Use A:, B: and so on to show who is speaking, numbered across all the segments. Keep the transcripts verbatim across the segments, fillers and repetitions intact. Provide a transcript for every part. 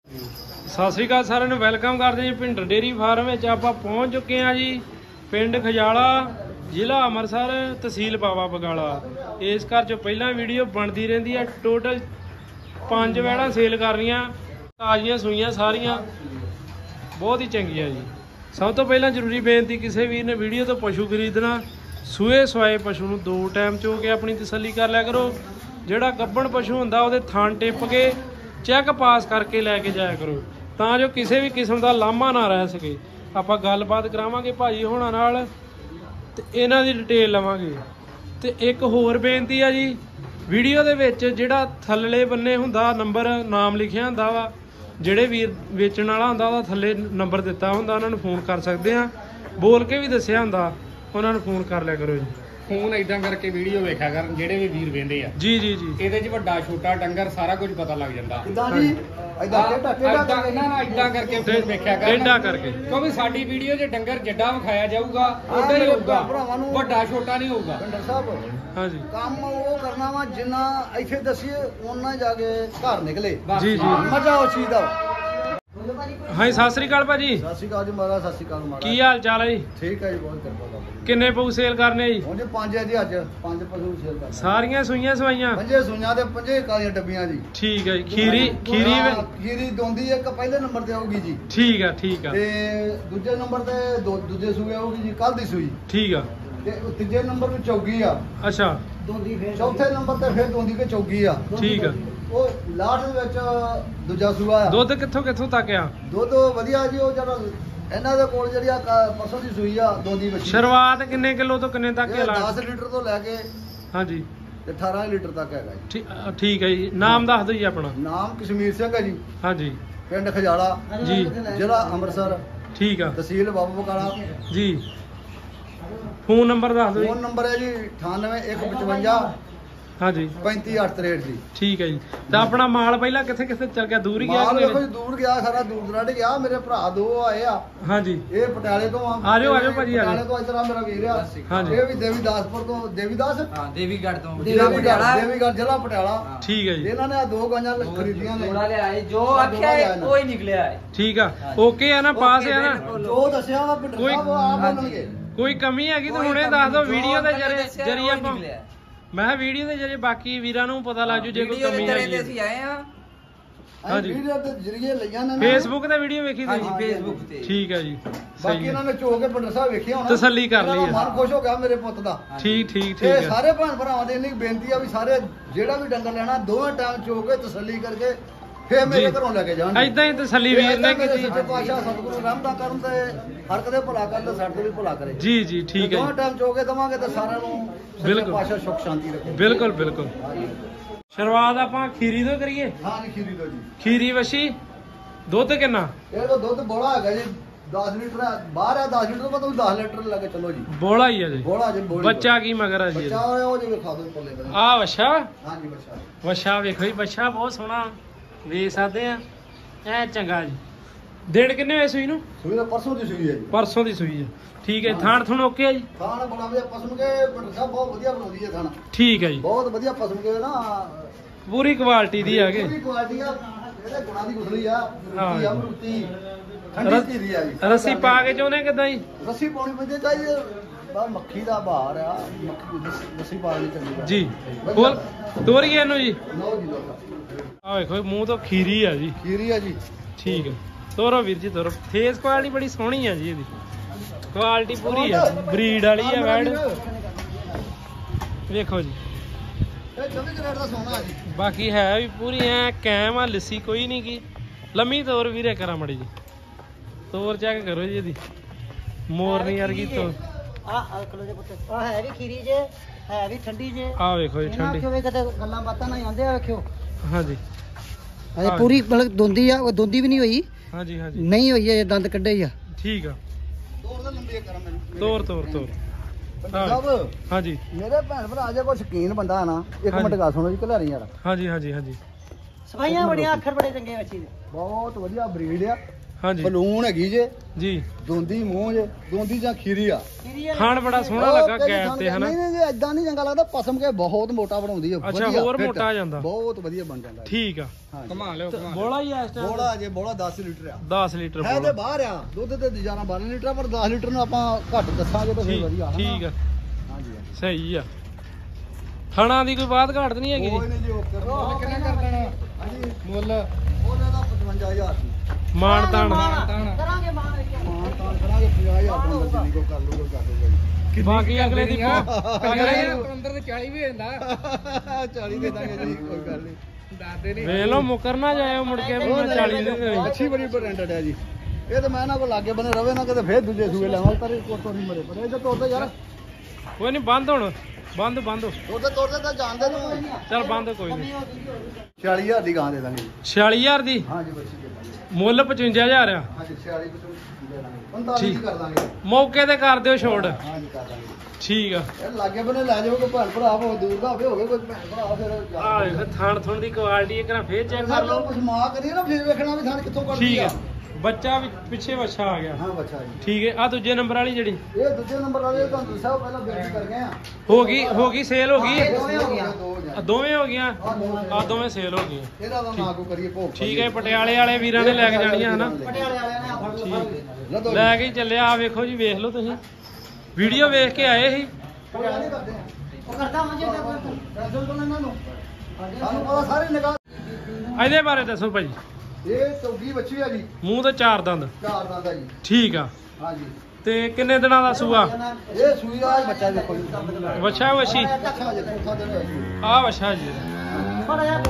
A: ਸਤਿ ਸ਼੍ਰੀ ਅਕਾਲ ਸਾਰਿਆਂ ਨੂੰ ਵੈਲਕਮ ਕਰਦੇ ਜੀ ਭਿੰਡਰ ਡੇਅਰੀ ਫਾਰਮ ਵਿੱਚ। ਆਪਾਂ ਪਹੁੰਚ ਚੁੱਕੇ ਹਾਂ ਜੀ ਪਿੰਡ ਖਜਾਲਾ, ਜ਼ਿਲ੍ਹਾ ਅੰਮ੍ਰਿਤਸਰ, ਤਹਿਸੀਲ ਬਾਬਾ ਬਕਾਲਾ। ਇਸ ਘਰ 'ਚੋਂ ਪਹਿਲਾਂ ਵੀਡੀਓ ਬਣਦੀ ਰਹਿੰਦੀ ਹੈ। ਟੋਟਲ ਪੰਜ ਵੈੜਾਂ ਸੇਲ ਕਰਨੀਆਂ, ਤਾਜ਼ੀਆਂ ਸੂਈਆਂ ਸਾਰੀਆਂ, ਬਹੁਤ ਹੀ ਚੰਗੀਆਂ ਜੀ। ਸਭ ਤੋਂ ਪਹਿਲਾਂ ਜ਼ਰੂਰੀ ਬੇਨਤੀ, ਕਿਸੇ ਵੀਰ ਨੇ ਵੀਡੀਓ ਤੋਂ ਪਸ਼ੂ ਖਰੀਦਣਾ, ਸੂਏ ਸਵਾਏ ਪਸ਼ੂ ਨੂੰ ਦੋ ਟਾਈਮ ਚੋ ਕੇ ਆਪਣੀ ਤਸੱਲੀ ਕਰ ਲਿਆ ਕਰੋ। ਜਿਹੜਾ ਗੱਭਣ ਪਸ਼ੂ ਹੁੰਦਾ ਉਹਦੇ ਥਣ ਟਿੱਪ ਕੇ ਚੈੱਕ ਪਾਸ ਕਰਕੇ ਲੈ ਕੇ ਜਾਇਆ ਕਰੋ, ਤਾਂ ਜੋ ਕਿਸੇ ਵੀ ਕਿਸਮ ਦਾ ਲਾਮਾ ਨਾ ਰਹਿ ਸਕੇ। ਆਪਾਂ ਗੱਲਬਾਤ ਕਰਾਵਾਂਗੇ ਭਾਜੀ ਹੋਣਾ ਨਾਲ ਤੇ ਇਹਨਾਂ ਦੀ ਡਿਟੇਲ ਲਵਾਂਗੇ। ਤੇ ਇੱਕ ਹੋਰ ਬੇਨਤੀ ਆ ਜੀ, ਵੀਡੀਓ ਦੇ ਵਿੱਚ ਜਿਹੜਾ ਥੱਲੇ ਬੰਨੇ ਹੁੰਦਾ ਨੰਬਰ ਨਾਮ ਲਿਖਿਆ ਹੁੰਦਾ ਵਾ, ਜਿਹੜੇ ਵੀਰ ਵੇਚਣ ਵਾਲਾ ਹੁੰਦਾ ਉਹਦਾ ਥੱਲੇ ਨੰਬਰ ਦਿੱਤਾ ਹੁੰਦਾ, ਉਹਨਾਂ ਨੂੰ ਫੋਨ ਕਰ ਸਕਦੇ ਆ। ਬੋਲ ਕੇ ਵੀ ਦੱਸਿਆ ਹੁੰਦਾ, ਉਹਨਾਂ ਨੂੰ ਫੋਨ ਕਰ ਲਿਆ ਕਰੋ ਜੀ।
B: ਫੋਨ ਇਦਾਂ ਕਰਕੇ ਵੀਡੀਓ ਵੇਖਿਆ ਕਰਨ ਜਿਹੜੇ ਵੀ ਵੀਰ ਵੇਂਦੇ ਆ। ਜੀ ਜੀ ਜੀ ਇਹਦੇ 'ਚ ਵੱਡਾ ਛੋਟਾ ਡੰਗਰ ਸਾਰਾ ਕੁਝ ਪਤਾ ਲੱਗ ਜਾਂਦਾ। ਕਿਦਾਂ ਜੀ ਇਦਾਂ ਕਰਕੇ ਨਾ ਇਦਾਂ ਕਰਕੇ ਫੋਨ ਵੇਖਿਆ ਕਰਨ,
A: ਟੇਢਾ ਕਰਕੇ,
B: ਕਿਉਂਕਿ ਸਾਡੀ ਵੀਡੀਓ 'ਚ ਡੰਗਰ ਜਿੱਡਾ ਵਿਖਾਇਆ ਜਾਊਗਾ ਉਦਾਂ ਹੀ ਹੋਊਗਾ, ਵੱਡਾ ਛੋਟਾ ਨਹੀਂ ਹੋਊਗਾ।
C: ਭਿੰਡਰ ਸਾਹਿਬ
A: ਹਾਂਜੀ
C: ਕੰਮ ਉਹ ਕਰਨਾ ਵਾ ਜਿੰਨਾ ਇੱਥੇ ਦੱਸੀਏ ਉਹਨਾਂ ਜਾ ਕੇ ਘਰ ਨਿਕਲੇ।
A: ਜੀ ਜੀ
C: ਮਜ਼ਾ ਉਸ ਚੀਜ਼ ਦਾ।
A: ਹਾਂ, ਸਤਿ ਸ੍ਰੀ ਅਕਾਲ ਭਾਜੀ।
C: ਸਤਿ ਸ਼੍ਰੀ ਅਕਾਲ ਜੀ ਮਹਾਰਾਜ। ਸਤਿ ਸ਼੍ਰੀ ਅਕਾਲ ਮਹਾਰਾਜ।
A: ਕੀ ਹਾਲ ਚਾਲ ਹੈ ਜੀ?
C: ਠੀਕ ਹੈ ਜੀ, ਬਹੁਤ ਕਿਰਪਾ ਬਾਬਾ ਜੀ।
A: ਕਿੰਨੇ ਪਸ਼ੂ ਸੇਲ ਕਰਨੇ ਜੀ?
C: ਹੁਣ ਜੀ ਪੰਜ ਹੈ ਜੀ, ਅੱਜ ਪੰਜ ਪਸ਼ੂ ਸੇਲ ਕਰਨੇ।
A: ਸਾਰੀਆਂ ਸੂਈਆਂ ਸਵਾਈਆਂ?
C: ਪੰਜੇ ਸੂਈਆਂ ਤੇ ਪੰਜੇ ਕਾਲੀਆਂ ਡੱਬੀਆਂ ਜੀ।
A: ਠੀਕ ਹੈ ਜੀ। ਖੀਰੀ ਖੀਰੀ
C: ਖੀਰੀ ਦੋਂਦੀ ਇੱਕ ਪਹਿਲੇ ਨੰਬਰ ਤੇ ਆਊਗੀ ਜੀ।
A: ਠੀਕ ਆ ਠੀਕ ਆ।
C: ਤੇ ਦੂਜੇ ਨੰਬਰ ਤੇ ਦੋ ਦੂਜੇ ਸੂਏ ਆਊਗੀ ਜੀ, ਕੱਲ ਦੀ ਸੂਈ।
A: ਠੀਕ ਆ।
C: ਤੇ ਤੀਜੇ ਨੰਬਰ ਤੇ ਚੌਗੀ ਆ।
A: ਅੱਛਾ।
C: ਦੋਂਦੀ ਫੇਰ ਚੌਥੇ ਨੰਬਰ ਤੇ ਫੇਰ ਦੋਂਦੀ ਕੇ ਚੌਗੀ ਆ।
A: ਠੀਕ ਆ।
C: ਉਹ ਲਾਟ ਦੇ ਵਿੱਚ ਦੂਜਾ ਸੂਆ ਆ।
A: ਦੁੱਧ ਕਿੱਥੋਂ ਕਿੱਥੋਂ ਤੱਕ ਆ?
C: ਦੁੱਧ ਵਧੀਆ ਜੀ। ਉਹ ਜਿਹੜਾ ਇਹਨਾਂ ਦੇ ਕੋਲ ਜਿਹੜੀ ਆ ਪਰਸੋਂ ਦੀ ਸੂਈ ਆ ਦੋਂਦੀ ਬੱਚੀ।
A: ਸ਼ੁਰੂਆਤ ਕਿੰਨੇ ਕਿਲੋ ਤੋਂ ਕਿੰਨੇ ਤੱਕ ਹੈ?
C: ਦਸ ਲੀਟਰ ਤੋਂ ਲੈ ਕੇ
A: ਹਾਂਜੀ
C: ਤੇ ਅਠਾਰਾਂ ਲੀਟਰ ਤੱਕ ਹੈਗਾ ਜੀ।
A: ਠੀਕ ਹੈ ਜੀ। ਨਾਮ ਦੱਸ ਦਿਓ ਜੀ ਆਪਣਾ।
C: ਨਾਮ ਕਸ਼ਮੀਰ ਸਿੰਘ ਹੈ ਜੀ।
A: ਹਾਂਜੀ।
C: ਪਿੰਡ ਖਜਾਲਾ
A: ਜੀ,
C: ਜ਼ਿਲ੍ਹਾ ਅੰਮ੍ਰਿਤਸਰ,
A: ਠੀਕ ਆ,
C: ਤਹਿਸੀਲ ਬਾਬਾ ਬਕਾਲਾ
A: ਜੀ। ਫੋਨ ਨੰਬਰ ਦੱਸ ਦਿਓ ਜੀ।
C: ਫੋਨ ਨੰਬਰ ਹੈ ਜੀ ਅਠਾਨਵੇਂ ਇੱਕ ਪਚਵੰਜਾ
A: ਹਾਂਜੀ
C: ਪੈਂਤੀ ਅੱਠ ਤਰੇਹਠ ਜੀ।
A: ਠੀਕ ਹੈ ਜੀ। ਤਾਂ ਆਪਣਾ ਮਾਲ ਪਹਿਲਾਂ ਕਿੱਥੇ ਕਿੱਥੇ ਚੱਲ ਗਿਆ? ਦੂਰ ਹੀ ਗਿਆ?
C: ਮਾਲ ਦੇਖੋ ਜੀ ਦੂਰ ਗਿਆ, ਸਾਰਾ ਦੂਰ ਦਰਾਡੇ ਗਿਆ। ਮੇਰੇ ਭਰਾ ਦੋ ਆਏ ਆ।
A: ਹਾਂਜੀ।
C: ਇਹ ਪਟਿਆਲੇ ਤੋਂ ਆ।
A: ਆ ਜਾਓ ਆ ਜਾਓ ਭਾਜੀ, ਆ
C: ਪਟਿਆਲੇ
A: ਜਾਓ।
C: ਤੋਂ ਇਧਰ ਆ ਮੇਰਾ ਵੀਰ ਆ।
A: ਹਾਂਜੀ।
C: ਇਹ ਵੀ ਦੇਵੀਦਾਸਪੁਰ ਤੋਂ। ਦੇਵੀਦਾਸ
B: ਹਾਂ, ਦੇਵੀਗੜ੍ਹ ਤੋਂ।
C: ਦੇਵੀਗੜ੍ਹ ਦੇਵੀਗੜ੍ਹ ਜ਼ਿਲ੍ਹਾ ਪਟਿਆਲਾ।
A: ਠੀਕ ਹੈ ਜੀ।
C: ਇਹਨਾਂ ਨੇ ਆ ਦੋ ਗਾਂਜਾਂ ਖਰੀਦੀਆਂ ਨੇ।
B: ਥੋੜਾ ਲਿਆਏ, ਜੋ ਆਖਿਆ ਉਹ ਹੀ ਨਿਕਲਿਆ ਹੈ।
A: ਠੀਕ ਆ, ਓਕੇ ਆ ਨਾ, ਪਾਸ ਆ ਨਾ?
C: ਜੋ ਦੱਸਿਆ ਵਾ ਭਿੰਡਰ ਸਾਹਿਬ ਉਹ ਆਪ ਬੋਲਣਗੇ।
A: ਕੋਈ ਕਮੀ ਹੈਗੀ ਤਾਂ ਹੁਣੇ ਦੱਸ ਦਿਓ। ਵੀਡੀਓ ਦੇ ਜਰੀਏ ਜਰੀਏ ਆਪਾਂ, ਮੈਂ ਵੀਡੀਓ ਦੇ ਜਰੀਏ ਬਾਕੀ ਵੀਰਾਂ ਨੂੰ ਪਤਾ ਲੱਗ ਜੂ ਜੇ ਕੋਈ ਕਮੀ ਹੈਗੀ।
B: ਅਸੀਂ ਆਏ ਆ
C: ਹਾਂਜੀ, ਵੀਡੀਓ ਦੇ ਜਰੀਏ ਲਈਆਂ ਨੇ।
A: ਫੇਸਬੁੱਕ ਤੇ ਵੀਡੀਓ ਵੇਖੀ ਤੁਸੀਂ?
B: ਹਾਂਜੀ, ਫੇਸਬੁੱਕ ਤੇ।
A: ਠੀਕ ਹੈ ਜੀ।
C: ਬਾਕੀ ਇਹਨਾਂ ਨੇ ਚੋ ਕੇ ਭਿੰਡਰ ਸਾਹਿਬ ਵੇਖਿਆ ਹੋਣਾ,
A: ਤਸੱਲੀ ਕਰ ਲਈ ਹੈ।
C: ਮਨ ਖੁਸ਼ ਹੋ ਗਿਆ ਮੇਰੇ ਪੁੱਤ ਦਾ।
A: ਠੀਕ ਠੀਕ ਠੀਕ
C: ਤੇ
A: ਹੈ।
C: ਸਾਰੇ ਭੈਣ ਭਰਾਵਾਂ ਦੇ ਇੰਨੀ ਬੇਨਤੀ ਆ ਵੀ ਸਾਰੇ ਜਿਹੜਾ ਵੀ ਡੰਗਰ ਲੈਣਾ ਦੋਵੇਂ ਟਾਈਮ ਚੋ ਕੇ ਤਸੱਲੀ ਕਰਕੇ ਫੇਰ ਮੇਰੇ ਘਰੋਂ ਲੈ ਕੇ ਜਾਣ।
A: ਏਦਾਂ ਹੀ ਤਸੱਲੀ ਵੀਰ ਨੇ ਕੀਤੀ।
C: ਸੱਚੇ ਪਾਤਸ਼ਾਹ ਸਤਿਗੁਰੂ ਰਹਿਮਤਾਂ ਕਰਨ ਤੇ ਹਰ ਕਦੇ ਭਲਾ ਕਰਨ ਤੇ ਸਾਡੇ ਤੇ ਵੀ ਭਲਾ ਕਰੇ।
A: ਜੀ ਜੀ ਠੀਕ ਹੈ
C: ਦੋਵੇਂ
A: ਜੀ।
C: ਟਾਈਮ ਚੋ ਕੇ ਦਵਾਂਗੇ ਤਾਂ ਸਾਰਿਆਂ ਨੂੰ ਸੱਚੇ ਪਾਤਸ਼ਾਹ ਸੁੱਖ ਸ਼ਾਂਤੀ ਰੱਖੇ।
A: ਬਿਲਕੁਲ ਬਿਲਕੁਲ। ਸ਼ੁਰੂਆਤ ਆਪਾਂ ਖੀਰੀ ਤੋਂ ਕਰੀਏ?
C: ਹਾਂ ਜੀ, ਖੀਰੀ ਦੋ ਜੀ।
A: ਖੀਰੀ ਵਸ਼ੀ ਦੁੱਧ ਕਿੰਨਾ?
C: ਇਹ ਤਾਂ ਦੁੱਧ ਬੋਲਾ ਹੈਗਾ ਜੀ, ਦਸ ਲੀਟਰ ਆ। ਬਾਹਰ ਆ ਦਸ ਲੀਟਰ ਤੋਂ ਬਾਅਦ ਦਸ ਲੀਟਰ ਲੈ ਕੇ ਚੱਲੋ ਜੀ।
A: ਬੋਲਾ ਹੀ ਆ ਜੀ।
C: ਬੋਲਾ ਜੀ। ਬੋਲੀ
A: ਬੱਚਾ ਕੀ ਮਗਰ ਆ ਜੀ?
C: ਬੱਚਾ ਉਹ ਜੀ ਵਿਖਾ ਦਿਓ ਪੱਲੇ ਤੇ।
A: ਆ ਵਸ਼ਾ?
C: ਹਾਂ ਜੀ, ਬੱਚਾ।
A: ਵਸ਼ਾ ਵੇਖੋ ਜੀ, ਬੱਚਾ ਬਹੁਤ ਸੋਹਣਾ ਵੇਖ ਸਕਦੇ ਆ। ਐ ਚੰਗਾ ਜੀ। ਦਿਨ ਕਿੰਨੇ ਹੋਏ ਸੂਈ ਨੂੰ?
C: ਸੂਈ ਤਾਂ ਪਰਸੋਂ ਦੀ ਸੂਈ ਹੈ ਜੀ।
A: ਪਰਸੋਂ ਦੀ ਸੂਈ ਹੈ। ਠੀਕ ਹੈ। ਥਾਣ ਥੁਣ ਓਕੇ ਆ ਜੀ?
C: ਖਾਣ ਬਣਾਉਂਦੇ ਪਸਮ ਕੇ ਭਿੰਡਰ ਸਾਹਿਬ ਬਹੁਤ ਵਧੀਆ ਬਣਾਉਂਦੀ ਹੈ ਖਾਣਾ।
A: ਠੀਕ ਹੈ ਜੀ।
C: ਬਹੁਤ ਵਧੀਆ ਪਸਮ ਕੇ ਨਾ
A: ਪੂਰੀ ਕੁਆਲਿਟੀ ਦੀ ਹੈਗੇ।
C: ਪੂਰੀ ਕੁਆਲਿਟੀ ਆ। ਇਹਦੇ ਗੁਣਾ ਦੀ ਗੁਸਲੀ ਆ।
A: ਹਾਂ
C: ਰੁੱਤੀ ਆ, ਰੁੱਤੀ ਠੰਡੀ ਚੀਜ਼ ਆ ਜੀ।
A: ਰੱਸੀ ਪਾ ਕੇ ਚਾਹੁੰਦੇ ਕਿੱਦਾਂ ਜੀ?
C: ਰੱਸੀ ਪਾਉਣੀ ਪੈਂਦੀ ਚਾਹੀਦੀ। ਬਾ ਮੱਖੀ ਦਾ ਬਾਹਰ ਆ, ਮੱਖੀ ਰੱਸੀ ਪਾ ਲਈ ਚੰਗੀ
A: ਜੀ। ਬੋਲ ਤੋਰੀਏ ਇਹਨੂੰ ਜੀ।
C: ਲਓ ਜੀ ਲਓ।
A: ਆ ਵੇਖੋ ਮੂੰਹ ਤੋਂ ਖੀਰੀ ਆ ਜੀ।
C: ਖੀਰੀ ਆ ਜੀ।
A: ਠੀਕ ਹੈ। ਤੋਰੋ ਵੀਰ ਜੀ ਤੋਰੋ। ਫੇਸ ਕੁਆਲਿਟੀ ਬੜੀ ਸੋਹਣੀ ਆ ਜੀ ਇਹਦੀ। ਕੁਆਲਿਟੀ ਪੂਰੀ ਆ, ਬਰੀਡ ਵਾਲੀ ਆ ਵੈੜ। ਵੇਖੋ ਜੀ।
C: ਇਹ ਚੌਵੀ ਕੈਰੇਟ ਦਾ ਸੋਨਾ ਆ ਜੀ।
A: ਬਾਕੀ ਹੈ ਵੀ ਪੂਰੀ ਐ ਕੈਮ ਆ, ਲਿੱਸੀ ਕੋਈ ਨਹੀਂ ਕੀ। ਲੰਮੀ ਤੋਰ ਵੀਰੇ ਕਰਾਂ ਮੜੀ ਜੀ। ਤੋਰ ਚੈੱਕ ਕਰੋ ਜੀ ਇਹਦੀ। ਮੋਰਨੀ ਵਰਗੀ ਤੋਰ।
D: ਆ ਆ ਖਲੋ ਜੇ ਪੁੱਤ। ਆ ਹੈ ਵੀ ਖੀਰੀ ਜੇ, ਹੈ ਵੀ ਠੰਡੀ ਜੇ।
A: ਆ ਵੇਖੋ ਜੀ ਠੰਡੀ।
D: ਇਹਨਾਂ ਕਿਵੇਂ ਕਦੇ ਗੱਲਾਂ ਬਾਤਾਂ ਨਾਲ ਆਉਂਦੇ ਆ। ਵੇਖਿਓ
A: ਹਾਂਜੀ।
D: ਅਜੇ ਪੂਰੀ ਮਤਲਬ ਦੋਂਦੀ ਆ। ਉਹ ਦੋਂਦੀ ਵੀ ਨਹੀਂ ਹੋਈ।
A: ਹਾਂਜੀ ਹਾਂਜੀ।
D: ਨਹੀਂ ਹੋਈ ਹੈ, ਦੰਦ ਕੱਢੇ ਹੀ ਆ।
A: ਠੀਕ ਆ।
C: ਤੋਰ ਦਾ ਲੰਬੀ ਕਰਾਂ ਮੈਨੂੰ।
A: ਤੋਰ ਤੋਰ ਤੋਰ।
C: ਸਾਹਿਬ
A: ਹਾਂਜੀ।
C: ਮੇਰੇ ਭੈਣ ਭਰਾ ਜੇ ਕੋਈ ਸ਼ਕੀਨ ਬੰਦਾ ਨਾ, ਇੱਕ ਮਿੰਟ ਗੱਲ ਸੁਣੋ ਜੀ ਘਲਾਰੀ ਯਾਰ।
A: ਹਾਂਜੀ ਹਾਂਜੀ ਹਾਂਜੀ।
D: ਸਫਾਈਆਂ ਬੜੀਆਂ, ਅੱਖਰ ਬੜੇ ਚੰਗੇ ਬੱਚੀ ਦੇ।
C: ਬਹੁਤ ਵਧੀਆ ਬਰੀਡ ਆ।
A: ਹਾਂਜੀ
C: ਬਲੂਨ ਹੈਗੀ ਜੇ
A: ਜੀ
C: ਦੋਂਦੀ ਮੂੰਹ ਜੇ ਦੋਂਦੀ ਜਾਂ ਖੀਰੀ ਆ
A: ਖਾਣ ਬੜਾ ਸੋਹਣਾ ਲੱਗਾ ਗੈਪ ਤੇ ਹਨਾ।
C: ਨਹੀਂ ਨਹੀਂ ਇਦਾਂ ਨਹੀਂ ਚੰਗਾ ਲੱਗਦਾ ਪਸਮ ਕੇ ਬਹੁਤ ਮੋਟਾ ਬਣਾਉਂਦੀ ਹੈ।
A: ਅੱਛਾ ਹੋਰ ਮੋਟਾ ਆ ਜਾਂਦਾ
C: ਬਹੁਤ ਵਧੀਆ ਬਣ ਜਾਂਦਾ।
A: ਠੀਕ ਆ
B: ਘੁਮਾ ਲਿਓ
A: ਬੋਲਾ ਹੀ ਆ ਇਸ ਟਾਈਮ
C: ਬੋਲਾ ਜੇ ਬੋਲਾ ਦਸ ਲੀਟਰ ਆ
A: ਦਸ ਲੀਟਰ
C: ਹੈ ਤੇ ਬਾਹਰ ਆ ਦੁੱਧ ਤੇ ਜਾਣਾ ਬਾਰਾਂ ਲੀਟਰ ਪਰ ਦਸ ਲੀਟਰ ਨੂੰ ਆਪਾਂ ਘੱਟ ਦੱਸਾਂਗੇ ਤਾਂ ਫਿਰ ਵਧੀਆ
A: ਠੀਕ ਆ
C: ਹਾਂਜੀ
A: ਸਹੀ ਆ। ਥਣਾ ਦੀ ਕੋਈ ਬਾਤ ਘਾਟ ਨਹੀਂ ਹੈਗੀ
C: ਕੋਈ
A: ਜੀ।
C: ਨਹੀਂ ਜੀ ਉਹ
B: ਕਿੰਨਾ ਕਰ ਦੇਣਾ
C: ਹਾਂਜੀ
B: ਮੁੱਲ
C: ਉਹਦਾ ਦਾ ਪਚਵੰਜਾ ਹਜ਼ਾਰ
A: ਮਾਣ ਤਾਣ
D: ਕਰਾਂਗੇ ਮਾਣ
C: ਮਾਂ ਤਾਂ ਕਰਾਂਗੇ ਪੰਜਾਹ ਹਜ਼ਾਰ ਤੋਂ ਜਿੰਨੀ ਕੋ ਕਰ ਲੂਗਾ ਕਰ ਲੂਗਾ
A: ਬਾਕੀ ਅਗਲੇ ਦੀ
B: ਅੰਦਰ ਤੇ ਚਾਲੀ ਵੀ ਹੁੰਦਾ
C: ਚਾਲੀ ਦੇ ਦਾਂਗੇ ਜੀ ਕੋਈ ਗੱਲ ਨਹੀਂ
B: ਦੱਸਦੇ ਨਹੀਂ
A: ਵੇਖ ਲਓ ਮੁਕਰ ਨਾ ਜਾਇਓ ਮੁੜ ਕੇ ਵੀ ਮੈਂ ਚਾਲੀ ਦੇ ਦੇਣੀ।
C: ਅੱਛੀ ਬੜੀ ਬ੍ਰਾਂਡਡ ਹੈ ਜੀ। ਇਹ ਤਾਂ ਮੈਂ ਨਾ ਕੋ ਲਾਗੇ ਬਨੇ ਰਵੇ ਨਾ ਕਿਤੇ ਫੇਰ ਦੂਜੇ ਸੂਏ ਲਾਵਾਂ ਪਰ ਇਹ ਕੋਟੋ ਨਹੀਂ ਮਰੇ ਪਰ ਇਹ ਤਾਂ ਤੋੜਦਾ ਯਾਰ
A: ਕੋਈ ਨਹੀਂ ਬੰਦ ਹੁਣ ਬੰਦ ਬੰਦ
C: ਤੋੜਦੇ ਤੋੜਦੇ ਤਾਂ ਜਾਣਦੇ ਨੂੰ
A: ਚੱਲ ਬੰਦ ਕੋਈ ਨਹੀਂ।
C: ਛਿਆਲੀ ਹਜ਼ਾਰ ਦੀ ਗਾਂ ਦੇ ਦਾਂਗੇ
A: ਛਿਆਲੀ ਹਜ਼ਾਰ ਦੀ
C: ਹਾਂਜੀ ਬੱਚੀ ਦੇ ਦਾਂਗੇ
A: ਮੁੱਲ ਪਚਵੰਜਾ ਹਜ਼ਾਰ ਆ।
C: ਹਾਂਜੀ ਛਿਆਲੀ ਤੋਂ ਦੇ ਦਾਂਗੇ ਪੰਤਾਲੀ ਦੀ ਕਰ ਦਾਂਗੇ
A: ਮੌਕੇ ਤੇ ਕਰ ਦਿਓ ਛੋੜ।
C: ਹਾਂਜੀ ਕਰ ਦਾਂਗੇ
A: ਠੀਕ ਆ।
C: ਇਹ ਲਾਗੇ ਬਨੇ ਲੈ ਜਾਓ ਕੋਈ ਭੈਣ ਭਰਾ ਹੋਵੇ ਦੂਰ ਦਾ ਹੋਵੇ ਹੋਵੇ ਕੋਈ ਭੈਣ ਭਰਾ ਫਿਰ
A: ਆ ਵੇਖ ਥਣ ਥਣ ਦੀ ਕੁਆਲਿਟੀ ਇੱਕ ਨਾ ਫੇਰ ਚੈੱਕ ਕਰ ਲਓ।
C: ਕੁਝ ਮਾ ਕਰੀਏ ਨਾ ਫੇਰ ਵੇਖਣਾ ਵੀ ਥਾਣ ਕਿੱਥੋਂ ਕੱਢਦੀ
A: ਠੀਕ
C: ਆ।
A: ਆ ਬੱਚਾ ਵੀ ਪਿੱਛੇ ਵੱਛਾ ਆ ਗਿਆ।
C: ਹਾਂ ਬੱਚਾ ਜੀ
A: ਠੀਕ ਹੈ ਆ ਦੂਜੇ ਨੰਬਰ ਵਾਲੀ ਜਿਹੜੀ
C: ਇਹ ਦੂਜੇ ਨੰਬਰ ਵਾਲੇ ਤੁਹਾਨੂੰ ਦੱਸਿਆ ਪਹਿਲਾਂ ਬੇਨਤੀ ਕਰ ਗਏ ਆ
A: ਹੋ ਗਈ ਹੋ ਗਈ ਸੇਲ ਹੋ ਗਈ
C: ਦੋਵੇਂ ਹੋ ਗਿਆ ਦੋ ਹੋ
A: ਆ ਦੋਵੇਂ ਹੋ ਗਈਆਂ ਆ ਦੋਵੇਂ ਸੇਲ ਹੋ ਗਈਆਂ।
C: ਇਹਦਾ ਤਾਂ ਨਾ ਕੋ ਕਰੀਏ ਭੋਗ
A: ਠੀਕ ਹੈ ਪਟਿਆਲੇ ਵਾਲੇ ਵੀਰਾਂ ਨੇ ਲੈ ਕੇ ਜਾਣੀਆਂ ਹਨਾ
C: ਪਟਿਆਲੇ ਵਾਲਿਆਂ ਨੇ ਫੜ ਲਓ ਫੜ ਲਓ
A: ਲੈ ਕੇ ਹੀ ਚੱਲਿਆ ਆ ਵੇਖੋ ਜੀ ਵੇਖ ਲਓ ਤੁਸੀਂ ਵੀਡੀਓ ਵੇਖ ਕੇ ਆਏ ਸੀ।
C: ਕੋਈ ਨਹੀਂ ਕਰਦੇ
D: ਉਹ ਕਰਦਾ ਮੰਜੇ ਤੇ
C: ਟੈਨਸ਼ਨ ਤੋਂ ਇਹਨਾਂ ਨੂੰ ਸਾਨੂੰ ਪਤਾ ਸਾਰੇ ਨਿਗਾਹ
A: ਇਹਦੇ ਬਾਰੇ ਦੱਸੋ ਭਾਜੀ।
C: ਇਹ ਚੌਗੀ ਬੱਚੀ ਆ ਜੀ
A: ਮੂੰਹ ਤੇ ਚਾਰ ਦੰਦ
C: ਚਾਰ ਦਾ ਦਾ ਜੀ
A: ਠੀਕ ਆ
C: ਹਾਂਜੀ
A: ਤੇ ਕਿੰਨੇ ਦਿਨਾਂ ਦਾ ਸੂਆ
C: ਇਹ ਸੂਈ ਦਾ ਬੱਚਾ ਦੇਖੋ ਜੀ
A: ਵੱਛਾ ਵਛੀ
C: ਅੱਛਾ ਜੀ ਚੌਥਾ ਦਿਨ ਹੋਇਆ ਜੀ
A: ਆ ਵੱਛਾ ਜੀ
D: ਬੜਾ ਯਾਰ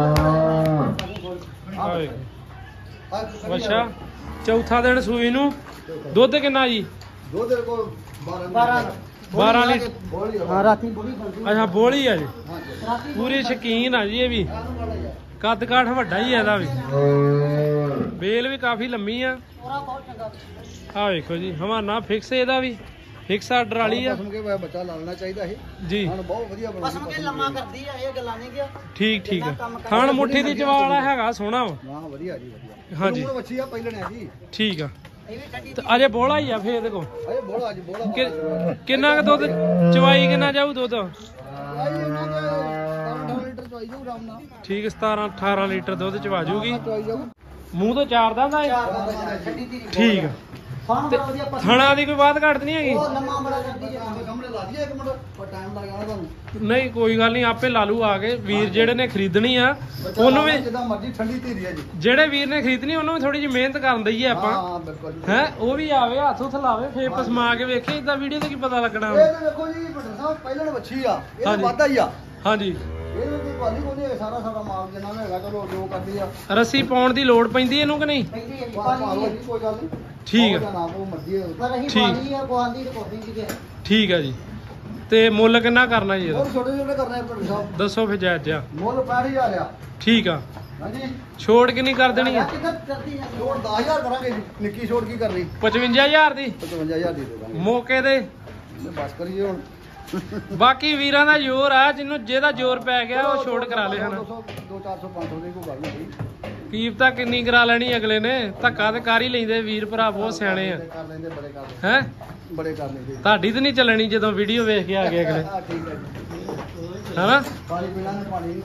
A: ਆ ਵੇਖੋ ਵੱਛਾ ਚੌਥਾ ਦਿਨ ਸੂਈ ਨੂੰ ਦੁੱਧ ਕਿੰਨਾ ਜੀ
C: ਦੋ ਦਿਨ ਕੋ ਬਾਰਾਂ
D: ਬਾਰਾਂ
A: ਬਾਰਾਂ ਲੀਟਰ
C: ਬੋਲੀ
D: ਹਾਂ ਰਾਤੀ ਬੁੜੀ ਬੰਦੀ
A: ਅੱਛਾ ਬੋਲੀ ਆ ਜੀ
C: ਹਾਂਜੀ
D: ਰਾਤੀ
A: ਪੂਰੀ ਸ਼ਕੀਨ ਆ ਜੀ ਇਹ ਵੀ
C: ਇਹਨੂੰ ਬੜਾ ਹੀ ਆ
A: ਕੱਦ ਕਾਠ ਵੱਡਾ ਹੀ ਆ ਇਹਦਾ ਵੀ ਬੇਲ ਵੀ ਕਾਫੀ ਲੰਮੀ ਆ
D: ਪੂਰਾ ਬਹੁਤ ਚੰਗਾ
A: ਆ ਵੇਖੋ ਜੀ ਹਵਾਨਾ ਫਿਕਸ ਇਹਦਾ ਵੀ ਫਿਕਸ ਆਰਡਰ ਵਾਲੀ ਆ
C: ਕਸਮ ਕੇ ਬੱਚਾ ਲਾਉਣਾ ਚਾਹੀਦਾ ਇਹ
A: ਜੀ
C: ਹੁਣ ਬਹੁਤ ਵਧੀਆ ਬਣਦੀ
D: ਪਸਮ ਕੇ ਲੰਮਾ ਕਰਦੀ ਆ ਇਹ ਗੱਲਾਂ ਨਹੀਂ ਗਿਆ
A: ਠੀਕ ਠੀਕ ਆ ਖਾਣ ਮੁੱਠੀ ਦੀ ਜਵਾਲਾ ਹੈਗਾ ਸੋਹਣਾ ਵਾ
C: ਵਾਹ ਵਧੀਆ ਜੀ ਵਧੀਆ
A: ਹਾਂਜੀ।
C: ਹੁਣ ਬੱਚੀ ਆ ਪਹਿਲਣੇ ਆ ਜੀ
A: ਠੀਕ ਆ
D: ਇਹ ਵੀ ਠੰਡੀ
A: ਤੇ ਅਜੇ ਬੋਲਾ ਹੀ ਆ ਫੇਰ ਇਹਦੇ ਕੋਲ
C: ਅਰੇ ਬੋਲਾ ਜੀ ਬੋਲਾ
A: ਕਿ- ਕਿੰਨਾ ਕੁ ਦੁੱਧ ਚਵਾਈ ਕਿੰਨਾ ਜਾਊ ਦੁੱਧ
C: ਆਈ ਇਹਨਾਂ ਦੇ ਅਠਾਰਾਂ ਲੀਟਰ ਚੋਈ ਜਾਊ ਆਰਾਮ ਨਾਲ
A: ਠੀਕ ਸਤਾਰਾਂ ਅਠਾਰਾਂ ਲੀਟਰ ਦੁੱਧ ਚਵਾ ਜੂਗੀ
C: ਚੋਈ ਜਾਊ
A: ਮੂੰਹ ਤੋਂ ਚਾਰ ਦੰਦਾ ਇਹ
D: ਠੰਡੀ ਦੀ
A: ਠੀਕ ਆ
D: ਖਾਣ ਬੜਾ ਵਧੀਆ ਪਸਮ
A: ਥਣਾ ਦੀ ਕੋਈ ਬਾਤ ਘੱਟ ਨਹੀਂ ਹੈਗੀ
D: ਉਹ ਲੰਮਾ ਬੜਾ ਕਰਦੀ ਆ
C: ਸਾਹਮਣੇ ਲਾ ਦਈਏ ਇੱਕ ਮਿੰਟ ਪਰ ਟਾਈਮ ਲੱਗ ਜਾਣਾ ਤੁਹਾਨੂੰ
A: ਨਹੀਂ ਕੋਈ ਗੱਲ ਨਹੀਂ ਆਪੇ ਲਾਲੂ ਆ ਕੇ ਵੀਰ ਜਿਹੜੇ ਨੇ ਖਰੀਦਣੀ ਆ ਉਹਨੂੰ ਵੀ
C: ਜਿੱਦਾਂ ਮਰਜ਼ੀ ਠੰਡੀ ਧੀਰੀ ਹੈ ਜੀ
A: ਜਿਹੜੇ ਵੀਰ ਨੇ ਖਰੀਦਣੀ ਉਹਨੂੰ ਵੀ ਥੋੜੀ ਜਿਹੀ ਮਿਹਨਤ ਕਰਨ ਦਈਏ ਆਪਾਂ
C: ਹਾਂ ਬਿਲਕੁਲ ਜੀ
A: ਹੈ ਉਹ ਵੀ ਆਵੇ ਹੱਥ ਹੁੱਥ ਲਾਵੇ ਫੇਰ ਪਸਮਾ ਕੇ ਵੇਖੇ ਇਦਾਂ ਵੀਡੀਓ ਤੇ ਕੀ ਪਤਾ ਲੱਗਣਾ
C: ਇਹ ਤਾਂ ਦੇਖੋ ਜੀ ਭੱਟਰ ਸਾਹਿਬ ਪਹਿਲਣ ਵੱਛੀ ਆ ਇਹ ਤਾਂ
A: ਹਾਂਜੀ।
C: ਵਾਧਾ ਹੀ ਆ
A: ਹਾਂਜੀ
C: ਇਹਨੂੰ ਕੋਈ ਭਾਲੀ ਕੋਈ ਨਹੀਂ ਸਾਰਾ ਸਾਰਾ ਮਾਲ ਜਿੰਨਾ ਵੀ ਹੈਗਾ ਚਲੋ ਜੋ ਕਰਦੀ ਆ
A: ਰੱਸੀ ਪਾਉਣ ਦੀ ਲੋੜ ਪੈਂਦੀ ਇਹਨੂੰ ਕਿ ਨਹੀਂ
D: ਪੈਂਦੀ ਆ ਜੀ
C: ਪਾ ਲਓ
D: ਪਾਣੀ
C: ਜੀ ਕੋਈ ਗੱਲ ਨਹੀਂ
A: ਠੀਕ ਆ।
C: ਉਹਦਾ ਨਾਮ ਉਹ ਮਰਜ਼ੀ ਹੈ
D: ਪਰ ਅਸੀਂ
A: ਠੀਕ।
D: ਪਾਣੀ ਆ ਗਵਾਂਦੀ ਤੇ ਕੋਫੀ ਜੀ ਕੇ
A: ਠੀਕ ਆ ਜੀ ਤੇ ਮੁੱਲ ਕਿੰਨਾ ਕਰਨਾ ਜੀ ਇਹਦਾ
C: ਹੋਰ ਛੋਟੇ ਛੋਟੇ ਕਰਨੇ ਭੱਟਰ ਸਾਹਿਬ
A: ਦੱਸੋ ਫਿਰ ਜਾਇਜ਼ ਜਿਹਾ
C: ਮੁੱਲ ਪੈਂਹਠ ਹਜ਼ਾਰ ਆ
A: ਠੀਕ ਆ
C: ਹਾਂਜੀ
A: ਛੋੜ ਕਿੰਨੀ ਕਰ ਦੇਣੀ ਆ
D: ਕਿੱਧਰ ਕਰਦੀ ਜਾਂਦੀ
C: ਛੋੜ ਦਸ ਹਜ਼ਾਰ ਕਰਾਂਗੇ ਜੀ ਨਿੱਕੀ ਛੋੜ ਕੀ ਕਰਨੀ
A: ਪਚਵੰਜਾ ਹਜ਼ਾਰ ਦੀ
C: ਪਚਵੰਜਾ ਹਜ਼ਾਰ ਦੇ ਦੇ ਦਾਂਗੇ
A: ਮੌਕੇ ਤੇ
C: ਤੇ ਬਸ ਕਰੀਏ ਹੁਣ
A: ਬਾਕੀ ਵੀਰਾਂ ਦਾ ਜ਼ੋਰ ਆ ਜਿਹਨੂੰ ਜਿਹਦਾ ਜ਼ੋਰ ਪੈ ਗਿਆ ਉਹ ਛੋੜ ਕਰਾ ਲੇ ਹਨ
C: ਦੋ ਚਾਰ ਸੌ ਪੰਜ ਸੌ ਦੀ ਕੋਈ ਗੱਲ ਨਹੀਂ
A: ਕੀਮਤਾਂ ਕਿੰਨੀ ਕਰਾ ਲੈਣੀ ਅਗਲੇ ਨੇ ਧੱਕਾ ਤੇ ਕਰ ਹੀ ਲੈਂਦੇ ਵੀਰ ਭਰਾ ਬਹੁਤ ਸਿਆਣੇ ਆ
C: ਕਰ ਲੈਂਦੇ ਬੜੇ ਕਰ ਲੈਂਦੇ
A: ਹੈ
C: ਬੜੇ ਕਰ ਲੈਂਦੇ
A: ਤੁਹਾਡੀ ਤੇ ਨਹੀਂ ਚੱਲਣੀ ਜਦੋਂ ਵੀਡੀਓ ਵੇਖ ਕੇ ਆ ਗਏ ਅਗਲੇ
C: ਹਾਂ ਠੀਕ ਹੈ ਜੀ
A: ਹਨਾ
C: ਪਾਣੀ ਪੀਣਾ ਨੇ ਪਾਣੀ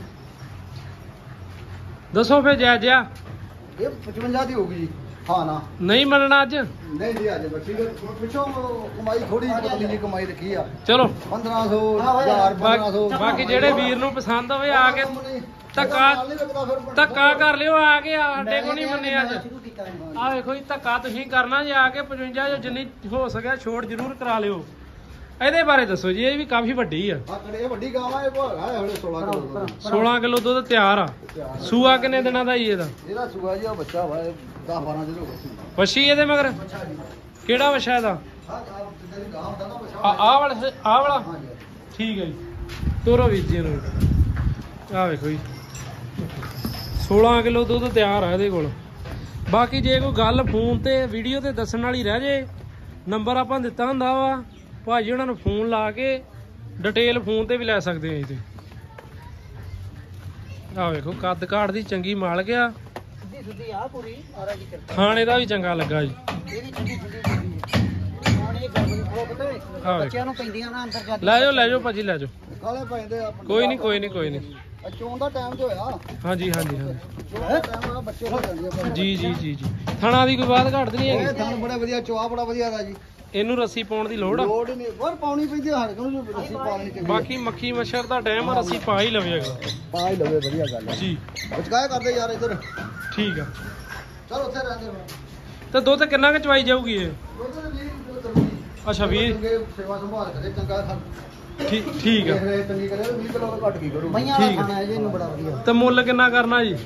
A: ਦੱਸੋ ਫਿਰ ਜਾਇਜ਼ ਜਿਹਾ
C: ਇਹ ਪਚਵੰਜਾ ਦੀ ਹੋਊਗੀ ਜੀ ਹਾਂ ਨਾ
A: ਨਹੀਂ ਮੰਨਣਾ ਅੱਜ
C: ਨਹੀਂ ਜੀ ਅੱਜ ਬੱਚੀ ਦੇ ਪਿੱਛੋਂ ਕਮਾਈ ਥੋੜੀ ਪਤਲੀ ਜੀ ਕਮਾਈ ਰੱਖੀ ਆ
A: ਚਲੋ
C: ਪੰਦਰਾਂ ਸੌ ਹਜ਼ਾਰ ਪੰਦਰਾਂ ਸੌ
A: ਬਾਕੀ ਜਿਹੜੇ ਵੀਰ ਨੂੰ ਪਸੰਦ ਹੋਵੇ ਆ ਕੇ ਧੱਕਾ ਧੱਕਾ ਕਰ ਲਿਓ ਆ ਕੇ ਸਾਡੇ ਕੋ ਨਹੀਂ ਮੰਨੇ ਅੱਜ
D: ਸ਼ੁਰੂ ਕੀਤਾ ਇਹਨੇ।
A: ਆ ਵੇਖੋ ਜੀ ਧੱਕਾ ਤੁਸੀਂ ਕਰਨਾ ਜੇ ਆ ਕੇ ਪਚਵੰਜਾ ਜੋ ਜਿੰਨੀ ਹੋ ਸਕਿਆ ਛੋੜ ਜ਼ਰੂਰ ਕਰਾ ਲਿਓ ਇਹਦੇ ਬਾਰੇ ਦੱਸੋ ਜੀ ਇਹ ਵੀ ਕਾਫੀ ਵੱਡੀ ਆ
C: ਆ ਕੜੇ ਵੱਡੀ ਗਾਂ ਆ ਇਹ ਕੋ ਹੈਗਾ ਹਲੇ ਸੋਲਾਂ ਕਿਲੋ ਦਾ
A: ਸੋਲਾਂ ਕਿਲੋ ਦੁੱਧ ਤਿਆਰ ਆ ਸੂਆ ਕਿੰਨੇ ਦਿਨਾਂ ਦਾ ਜੀ ਇਹਦਾ
C: ਇਹਦਾ ਸੂਆ ਜੀ ਆ ਬੱਚਾ ਵਾ ਦਸ ਬਾਰਾਂ ਦਿਨ ਹੋ ਗਏ ਸੀ
A: ਵਛੀ ਇਹਦੇ ਮਗਰ
C: ਬੱਚਾ ਜੀ
A: ਕਿਹੜਾ ਵਛਾ ਇਹਦਾ
C: ਆ ਆ ਜਿੱਦਾਂ ਦੀ ਗਾਂ ਹੁੰਦਾ ਨਾ ਬੱਚਾ
A: ਆ ਆਹ ਵਾਲਾ ਆਹ ਵਾਲਾ
C: ਹਾਂਜੀ
A: ਠੀਕ ਹੈ ਜੀ ਤੋਰੋ ਵੀਰ ਜੀ ਨੂੰ ਆ ਵੇਖੋ ਜੀ ਸੋਲਾਂ ਕਿਲੋ ਦੁੱਧ ਤਿਆਰ ਆ ਇਹਦੇ ਕੋਲ ਬਾਕੀ ਜੇ ਕੋਈ ਗੱਲ ਫੋਨ ਤੇ ਵੀਡੀਓ ਤੇ ਦੱਸਣ ਵਾਲੀ ਰਹਿ ਜੇ ਨੰਬਰ ਆਪਾਂ ਦਿੱਤਾ ਹੁੰਦਾ ਵਾ ਭਾਜੀ ਉਹਨਾਂ ਨੂੰ ਫੋਨ ਲਾ ਕੇ ਡਿਟੇਲ ਫੋਨ ਤੇ ਵੀ ਲੈ ਸਕਦੇ ਹੋ ਜੀ ਆ ਵੇਖੋ ਕੱਦ ਕਾਠ ਦੀ ਚੰਗੀ ਮਾਲ ਗਿਆ
D: ਸੁੱਧੀ ਆ ਪੂਰੀ ਆਰਾ ਜੀ ਕਰਦਾ
A: ਖਾਣੇ ਦਾ ਵੀ ਚੰਗਾ ਲੱਗਾ ਜੀ
D: ਇਹ ਵੀ ਠੰਡੀ ਠੰਡੀ ਹੁਣ ਇਹ ਗਰਮ ਨਹੀਂ ਖਲੋ ਪਤਾ ਬੱਚਿਆਂ ਨੂੰ ਪੈਂਦੀਆਂ ਨਾ ਅੰਦਰ ਜਾਂਦੀ
A: ਲੈ ਜਾਓ ਲੈ ਜਾਓ ਭਾਜੀ ਲੈ ਜਾਓ
C: ਕਾਲੇ ਪੈਂਦੇ ਆ
A: ਕੋਈ ਨਹੀਂ ਕੋਈ ਨਹੀਂ ਕੋਈ ਨਹੀਂ
C: ਚੋਣ ਦਾ ਟਾਈਮ ਤੇ ਹੋਇਆ
A: ਹਾਂਜੀ ਹਾਂਜੀ ਹਾਂਜੀ
C: ਚੋਣ ਦਾ ਟਾਈਮ ਆ ਬੱਚੇ ਹੋ ਜਾਂਦੇ ਆ
A: ਜੀ ਜੀ ਜੀ ਜੀ ਥਣਾ ਦੀ ਕੋਈ ਬਾਤ ਘਟਦੀ ਨਹੀਂ
C: ਇਹ
A: ਹੈਗੀ
C: ਥਣ ਬੜਾ ਵਧੀਆ ਚੋਆ ਬੜਾ ਵਧੀਆ ਦਾ ਜੀ
A: ਇਹਨੂੰ ਰੱਸੀ ਪਾਉਣ ਦੀ ਲੋੜ ਆ
C: ਲੋੜ ਹੀ ਨਹੀਂ ਹੋਰ ਪਾਉਣੀ ਪੈਂਦੀ ਹਰ ਕੋਈ ਨੂੰ ਰੱਸੀ ਪਾਉਣੀ ਚਾਹੀਦੀ
A: ਬਾਕੀ ਮੱਖੀ ਮੱਛਰ ਦਾ ਟਾਈਮ ਆ ਰੱਸੀ ਪਾ ਹੀ ਲਵੇਗਾ
C: ਪਾ ਹੀ ਲਵੇ ਵਧੀਆ ਗੱਲ ਹੈ
A: ਜੀ
C: ਬਚਕਾਇਆ ਕਰਦੇ ਯਾਰ ਇੱਧਰ
A: ਠੀਕ ਆ
C: ਚਲ ਉੱਥੇ ਰਹਿੰਦੇ
A: ਤੇ ਦੁੱਧ ਕਿੰਨਾ ਕੁ ਚਵਾਈ ਜਾਊਗੀ ਇਹ
C: ਉਧਰ ਵੀ
A: ਅੱਛਾ ਵੀਹ
C: ਸੇਵਾ ਸੰਭਾਲ ਕਰੇ ਚੰਗਾ ਖਾ
A: ਠੀਕ ਠੀਕ ਆ
C: ਇਹ ਚੰਗੀ ਕਰੇ ਵੀਹ ਕਿਲੋ ਦਾ ਘੱਟ ਕੀ ਕਰੂ
D: ਮਈਆਂ ਦਾ ਖਾਣਾ ਹੈ ਜੀ ਇਹਨੂੰ ਬੜਾ ਵਧੀਆ
A: ਤੇ ਮੁੱਲ ਕਿੰਨਾ ਕਰਨਾ ਜੀ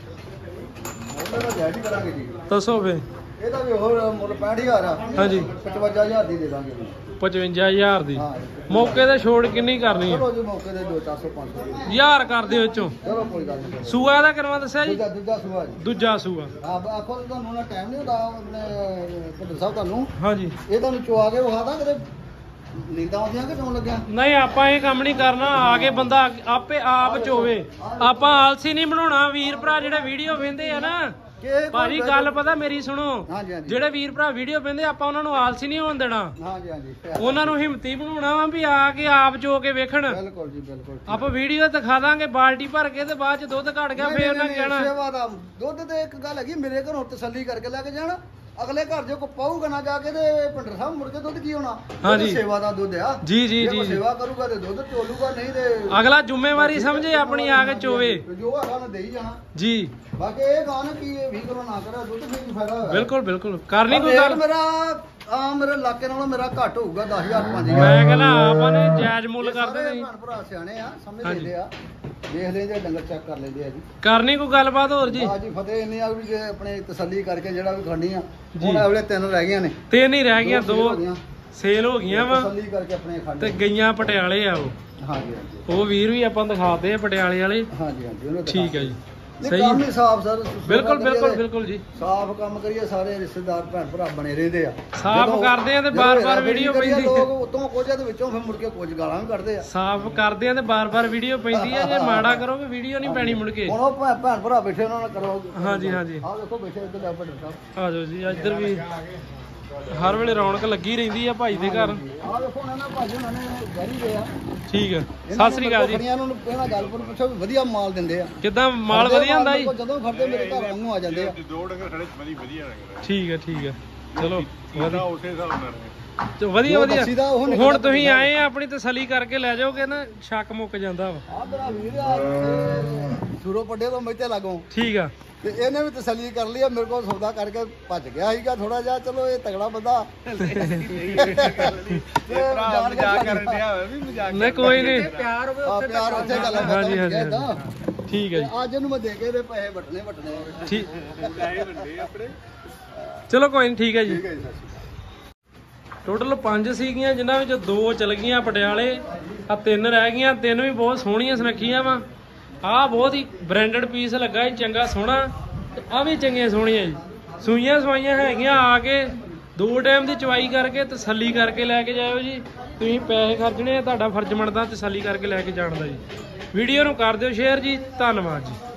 C: ਉਹਨਾਂ ਦਾ ਜੈਡੀ ਕਰਾਂਗੇ ਜੀ
A: ਦੱਸੋ ਫੇ
C: ਇਹਦਾ ਵੀ ਹੋਰ ਮੁੱਲ ਪੈਂਹਠ ਹਜ਼ਾਰ ਆ
A: ਹਾਂਜੀ
C: ਪਚਵੰਜਾ ਹਜ਼ਾਰ ਦੀ ਦੇ ਦਾਂਗੇ
A: ਪਚਵੰਜਾ ਹਜ਼ਾਰ ਦੀ
C: ਹਾਂ
A: ਮੌਕੇ ਤੇ ਛੋੜ ਕਿੰਨੀ ਕਰਨੀ ਆ
C: ਚਲੋ ਜੀ ਮੌਕੇ ਦੇ ਦੋ ਚਾਰ ਸੌ ਪੰਜ ਸੌ ਦੀ।
A: ਹਜ਼ਾਰ ਕਰ ਦਿਓ ਵਿੱਚੋਂ
C: ਚਲੋ ਕੋਈ ਗੱਲ ਨਹੀਂ
A: ਸੂਆ ਦਾ ਕਿੰਨਾ ਦੱਸਿਆ ਜੀ
C: ਦੂਜਾ ਦੂਜਾ ਸੁਭਾ ਜੀ
A: ਦੂਜਾ ਸੂਆ
C: ਆ ਆਖੋ ਤੁਹਾਨੂੰ ਨਾ ਟਾਈਮ ਨਹੀਂ ਹੁੰਦਾ ਆਪਣੇ ਭੱਦਰ ਸਾਹਿਬ ਤੁਹਾਨੂੰ
A: ਹਾਂਜੀ
C: ਇਹ ਤੁਹਾਨੂੰ ਚੁਆ ਕੇ ਵਿਖਾ ਦਾਂ ਕਿਤੇ ਨੀਂਦਾਂ ਆਉਂਦੀਆਂ ਕਿ ਕਿਉਂ ਲੱਗਿਆ
A: ਨਹੀਂ ਆਪਾਂ ਇਹ ਕੰਮ ਨਹੀਂ ਕਰਨਾ ਆ ਕੇ ਬੰਦਾ ਆਪੇ ਆਪ ਚੋਵੇ ਆਪਾਂ ਆਲਸੀ ਨਹੀਂ ਬਣਾਉਣਾ ਵੀਰ ਭਰਾ ਜਿਹੜੇ ਵੀਡੀਓ ਵੇਂਦੇ ਆ ਨਾ
C: ਕਿ ਇਹ ਕੋਈ
A: ਭਾਜੀ ਗੱਲ ਪਤਾ ਮੇਰੀ ਸੁਣੋ
C: ਹਾਂਜੀ ਹਾਂਜੀ
A: ਜਿਹੜੇ ਵੀਰ ਭਰਾ ਵੀਡੀਓ ਵੇਂਦੇ ਆਪਾਂ ਉਹਨਾਂ ਨੂੰ ਆਲਸੀ ਨਹੀਂ ਹੋਣ ਦੇਣਾ
C: ਹਾਂਜੀ ਹਾਂਜੀ
A: ਉਹਨਾਂ ਨੂੰ ਹਿੰਮਤੀ ਬਣਾਉਣਾ ਵਾ ਵੀ ਆ ਕੇ ਆਪ ਚੋ ਕੇ ਵੇਖਣ
C: ਬਿਲਕੁਲ ਜੀ ਬਿਲਕੁਲ
A: ਆਪਾਂ ਵੀਡੀਓ ਦਿਖਾ ਦਾਂਗੇ ਬਾਲਟੀ ਭਰ ਕੇ ਤੇ ਬਾਅਦ ਚ ਦੁੱਧ ਘਟ ਗਿਆ ਫੇਰ ਨਾ ਕਹਿਣਾ
C: ਸੇਵਾ ਦਾ ਦੁੱਧ ਤੇ ਇੱਕ ਗੱਲ ਹੈਗੀ ਮੇਰੇ ਘਰੋਂ ਤਸੱਲੀ ਕਰਕੇ ਲੈ ਕੇ ਜਾਣ ਅਗਲੇ ਘਰ ਜੇ ਕੋ ਪਾਊਗਾ ਨਾ ਜਾ ਕੇ ਤੇ ਭੰਡਰ ਸਾਹਿਬ ਮੁੜ ਕੇ ਦੁੱਧ ਕੀ ਹੋਣਾ
A: ਹਾਂਜੀ।
C: ਸੇਵਾ ਦਾ ਦੁੱਧ ਆ
A: ਜੀ ਜੀ
C: ਜੇ
A: ਜੀ
C: ਕੋਈ
A: ਜੀ।
C: ਸੇਵਾ ਕਰੂਗਾ ਤੇ ਦੁੱਧ ਚੋਲੂਗਾ ਨਹੀਂ ਤੇ
A: ਅਗਲਾ ਜ਼ਿੰਮੇਵਾਰੀ ਸਮਝੇ ਆਪਣੀ ਆ ਕੇ ਚੋਵੇ
C: ਜੋ ਹੈਗਾ ਨਾ ਦੇਈ ਜਾਣਾ
A: ਜੀ
C: ਬਾਕੀ ਇਹ ਗਾਣ ਕੀ ਇਹ ਵੀਹ ਕਿਲੋ ਨਾ ਕਰਾ ਦੁੱਧ ਫਿਰ ਕੀ ਫਾਇਦਾ ਹੋਇਆ
A: ਬਿਲਕੁਲ ਬਿਲਕੁਲ ਕਰਨੀ ਕੋਈ
C: ਰੇਟ
A: ਗੱਲ
C: ਮੇਰਾ ਆ ਮੇਰੇ ਇਲਾਕੇ ਨਾਲੋਂ ਮੇਰਾ ਘੱਟ ਹੋਊਗਾ ਦਸ ਹਜ਼ਾਰ ਪੰਜ ਹਜ਼ਾਰ
A: ਮੈਂ ਕਹਿੰਦਾ ਆਪਾਂ ਨੇ ਜਾਇਜ਼ ਮੁੱਲ ਕਰਦੇ
C: ਸਾਰੇ
A: ਨਹੀਂ
C: ਭੈਣ ਭਰਾ ਸਿਆਣੇ ਆ ਸਮਝ
A: ਹਾਂਜੀ।
C: ਲੈਂਦੇ ਆ ਦੇਖ ਲੈਂਦੇ ਡੰਗਰ ਚੈੱਕ ਕਰ ਲੈਂਦੇ ਆ ਜੀ
A: ਕਰਨੀ ਕੋਈ ਗੱਲਬਾਤ ਹੋਰ ਜੀ
C: ਆ ਜੀ ਫਤਿਹ ਇੰਨੀ ਆ ਵੀ ਜੇ ਆਪਣੇ ਤਸੱਲੀ ਕਰਕੇ ਜਿਹੜਾ ਵੀ ਖੜਨੀ ਆ
A: ਜੀ।
C: ਹੁਣ ਅਗਲੇ ਤਿੰਨ ਰਹਿ ਗਈਆਂ ਨੇ
A: ਤੇ ਨਹੀਂ ਰਹਿ ਗਈਆਂ
C: ਦੋ
A: ਦੋ
C: ਹੋ ਗਈਆਂ।
A: ਸੇਲ ਹੋ ਗਈਆਂ ਵਾ
C: ਤਸੱਲੀ ਕਰਕੇ ਆਪਣੇ ਖੜ
A: ਤੇ ਗਈਆਂ ਪਟਿਆਲੇ ਆ ਉਹ
C: ਹਾਂਜੀ ਹਾਂਜੀ
A: ਉਹ ਵੀਰ ਵੀ ਆਪਾਂ ਦਿਖਾਤੇ ਆ ਪਟਿਆਲੇ ਵਾਲੇ
C: ਹਾਂਜੀ ਹਾਂਜੀ ਉਹਨੂੰ
A: ਠੀਕ ਹੈ ਜੀ
C: ਸਹੀ
A: ਸਹੀ
C: ਕੰਮ ਹੀ ਸਾਫ ਸਰ
A: ਬਿਲਕੁਲ ਬਿਲਕੁਲ ਬਿਲਕੁਲ ਜੀ
C: ਸਾਫ ਕੰਮ ਕਰੀਏ ਸਾਰੇ ਰਿਸ਼ਤੇਦਾਰ ਭੈਣ ਭਰਾ ਬਣੇ ਰਹਿੰਦੇ ਆ
A: ਸਾਫ਼
C: ਜਦੋਂ-
A: ਕਰਦੇ ਆ ਤੇ
C: ਜਦੋਂ
A: ਬਾਰ-ਬਾਰ
C: ਹੇਰਾਫੇਰੀ
A: ਵੀਡੀਓ
C: ਕਰੀਏ,
A: ਪੈਂਦੀ।
C: ਲੋਕ ਉਤੋਂ ਕੁਝ ਦੇ ਵਿੱਚੋਂ ਫਿਰ ਮੁੜ ਕੇ ਕੁਝ ਗਾਲਾਂ ਵੀ ਕੱਢਦੇ ਆ
A: ਸਾਫ਼ ਕਰਦੇ ਆ ਤੇ ਬਾਰ-ਬਾਰ ਵੀਡੀਓ ਪੈਂਦੀ ਆ ਜੇ ਮਾੜਾ ਕਰੋਗੇ ਵੀਡੀਓ ਨਹੀਂ ਪੈਣੀ ਮੁੜ ਕੇ
C: ਹੁਣ ਉਹ ਭੈਣ ਭੈਣ ਭਰਾ ਬੈਠੇ ਉਹਨਾਂ ਨਾਲ ਕਰੋ
A: ਹਾਂਜੀ ਹਾਂਜੀ
C: ਆਹ ਦੇਖੋ ਬੈਠੇ ਇੱਧਰ ਲੈ ਭੱਟਰ ਸਾਹਿਬ
A: ਆ ਜਾਓ ਜੀ ਇੱਧਰ ਵੀ ਹਰ ਵੇਲੇ ਰੌਣਕ ਲੱਗੀ ਰਹਿੰਦੀ ਆ ਭਾਈ ਦੇ ਘਰ
C: ਆਹ ਦੇਖੋ ਉਹਨਾਂ ਨਾਲ ਭਾਜੀ ਉਹਨਾਂ ਨੇ ਗਹਿਰੀ ਦੇ ਆ
A: ਠੀਕ ਹੈ ਸਤਿ ਸ੍ਰੀ ਅਕਾਲ ਜੀ
C: ਇਹਨਾਂ ਨੂੰ ਪਹਿਲਾਂ ਗੱਲ ਪਰ ਪੁੱਛੋ ਵੀ ਵਧੀਆ ਮਾਲ ਦਿੰਦੇ ਆ
A: ਕਿੱਦਾਂ ਮਾਲ ਵਧੀਆ ਹੁੰਦਾ ਜੀ
C: ਜਦੋਂ ਖੜਦੇ ਮੇਰੇ ਘਰ ਨੂੰ ਆ ਜਾਂਦੇ ਆ
B: ਦੋ ਡੰਗਰ ਖੜੇ ਵਧੀਆ ਵਧੀਆ ਲੱਗ
A: ਠੀਕ ਹੈ ਠੀਕ ਹੈ ਚਲੋ ਵਧੀਆ
B: ਉਸੇ ਹਿਸਾਬ ਨਾਲ
A: ਚਲੋ ਵਧੀਆ
C: ਜੋ
A: ਵਧੀਆ
C: ਦੱਸੀ ਦਾ ਉਹ ਨਿਕਲਦਾ
A: ਹੁਣ ਤੁਸੀਂ ਆਏ ਆ ਆਪਣੀ ਤਸੱਲੀ ਕਰਕੇ ਲੈ ਜਾਓਗੇ ਨਾ ਸ਼ੱਕ ਮੁੱਕ ਜਾਂਦਾ ਵਾ
C: ਆ ਮੇਰਾ ਵੀਰ ਆ ਸ਼ੁਰੂ ਪੱਡੇ ਤੋਂ ਮੈਤੇ ਲੱਗੋ
A: ਠੀਕ ਆ
C: ਤੇ ਇਹਨੇ ਵੀ ਤਸੱਲੀ ਕਰ ਲਈ ਆ ਮੇਰੇ ਕੋਲ ਸੌਦਾ ਕਰਕੇ ਭੱਜ ਗਿਆ ਸੀਗਾ ਥੋੜਾ ਜਿਹਾ ਚਲੋ ਇਹ ਤਗੜਾ ਬੰਦਾ
B: ਮਜ਼ਾਕ ਕਰਨ ਡਿਆ ਹੋਇਆ ਵੀ ਮਜ਼ਾਕ
A: ਨਹੀਂ ਕੋਈ ਨਹੀਂ
D: ਪਿਆਰ ਹੋਵੇ
C: ਆ ਪਿਆਰ ਉੱਥੇ ਗੱਲ
A: ਹਾਂਜੀ, ਹਾਂਜੀ, ਠੀਕ ਹੈ ਜੀ
C: ਅੱਜ ਇਹਨੂੰ ਮੈਂ ਦੇ ਕੇ ਇਹਦੇ ਪੈਸੇ ਵਟਣੇ ਵਟਣੇ
A: ਠੀਕ
B: ਪੈਸੇ ਵੰਡੇ ਆਪਣੇ
A: ਚਲੋ ਕੋਈ ਨਹੀਂ ਠੀਕ ਹੈ ਜੀ
C: ਠੀਕ ਹੈ ਜੀ ਸਤਿ
A: ਟੋਟਲ ਪੰਜ ਸੀਗੀਆਂ ਜਿਨ੍ਹਾਂ ਵਿੱਚੋਂ ਦੋ ਚਲ ਗਈਆਂ ਪਟਿਆਲੇ ਆ ਤਿੰਨ ਰਹਿ ਗਈਆਂ ਤਿੰਨ ਵੀ ਬਹੁਤ ਸੋਹਣੀਆਂ ਸੁਨੱਖੀਆਂ ਵਾ ਆ ਬਹੁਤ ਹੀ ਬ੍ਰਾਂਡਡ ਪੀਸ ਲੱਗਾ ਜੀ ਚੰਗਾ ਸੋਹਣਾ ਆ ਵੀ ਚੰਗੀਆਂ ਸੋਹਣੀਆਂ ਜੀ ਸੂਈਆਂ ਸਵਾਈਆਂ ਹੈਗੀਆਂ ਆ ਕੇ ਦੋ ਟਾਈਮ ਦੀ ਚਵਾਈ ਕਰਕੇ ਤਸੱਲੀ ਕਰਕੇ ਲੈ ਕੇ ਜਾਇਓ ਜੀ ਤੁਸੀਂ ਪੈਸੇ ਖਰਚਣੇ ਆ ਤੁਹਾਡਾ ਫਰਜ਼ ਬਣਦਾ ਤਸੱਲੀ ਕਰਕੇ ਲੈ ਕੇ ਜਾਣ ਦਾ ਜੀ ਵੀਡੀਓ ਨੂੰ ਕਰ ਦਿਓ ਸ਼ੇਅਰ ਜੀ ਧੰਨਵਾਦ ਜੀ।